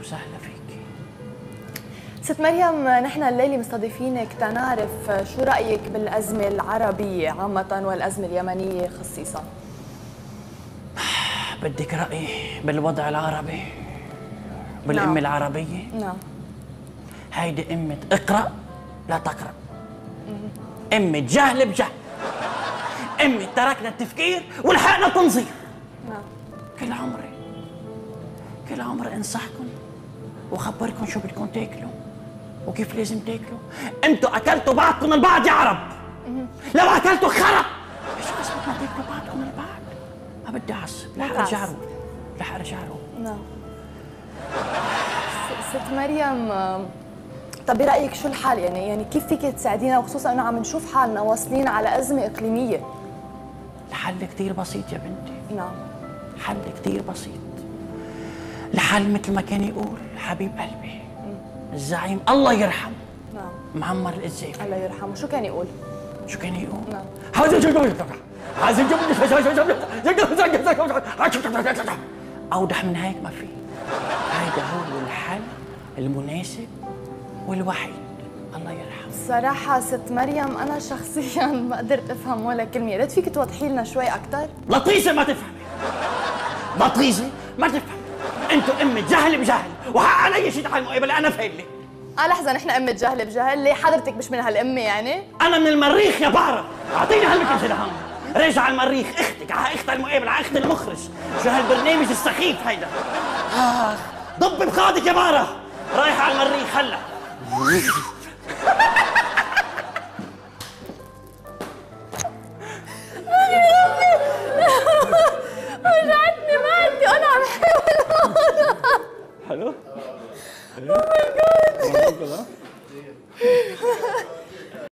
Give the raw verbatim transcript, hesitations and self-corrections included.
وسهلا فيكي. ست مريم، نحن الليلة مستضيفينك تنعرف شو رأيك بالأزمة العربية عامة والأزمة اليمنية خصيصا. بدك رأيي بالوضع العربي بالأمة نعم. العربية؟ نعم. هيدي أمة اقرأ لا تقرأ، أمة جهل بجهل، أمة تركنا التفكير ولحقنا تنظير. نعم. كل عمري كل عمري انصحكم وخبركم شو بدكم تاكلوا وكيف لازم تاكلوا. انتوا اكلتوا بعضكم البعض يا عرب، لو اكلتوا خرا ايش قصدك ما تاكلوا بعضكم البعض؟ ما بدي اعصب، رح ارجع له رح ارجع له. نعم. ست مريم، طب برايك شو الحل؟ يعني يعني كيف فيك تساعدينا، وخصوصا انه عم نشوف حالنا واصلين على ازمه اقليميه؟ الحل كثير بسيط يا بنتي. نعم. الحل كثير بسيط. الحل مثل ما كان يقول حبيب قلبي الزعيم الله يرحمه نعم معمر القذافي، الله يرحمه، شو كان يقول؟ شو كان يقول؟ نعم. اوضح من هيك ما في. هيدا هو الحل المناسب والوحيد. الله يرحمه. الصراحة ست مريم أنا شخصياً ما قدرت أفهم ولا كلمة، يا ريت فيك توضحي لنا شوي أكثر. لطيسة ما تفهمي، لطيسة ما تفهمي، أنتوا أمة جهل بجهل وحق علي شيء تعال مقابلة أنا فايلة. آه لحظة، نحن أمة جهل بجهل؟ ليه حضرتك مش من هالأمة يعني؟ أنا من المريخ يا بعرف، أعطيني هالمكنسة لهون. راجع على المريخ، أختك على أخت المقابلة على أخت المخرج، شو هالبرنامج السخيف هيدا؟ آه ضب بخاضك يا بعرف، رايح على المريخ هلا. وجعتني معدتي وانا عم حاول. حلو؟ اوه ماي جاد.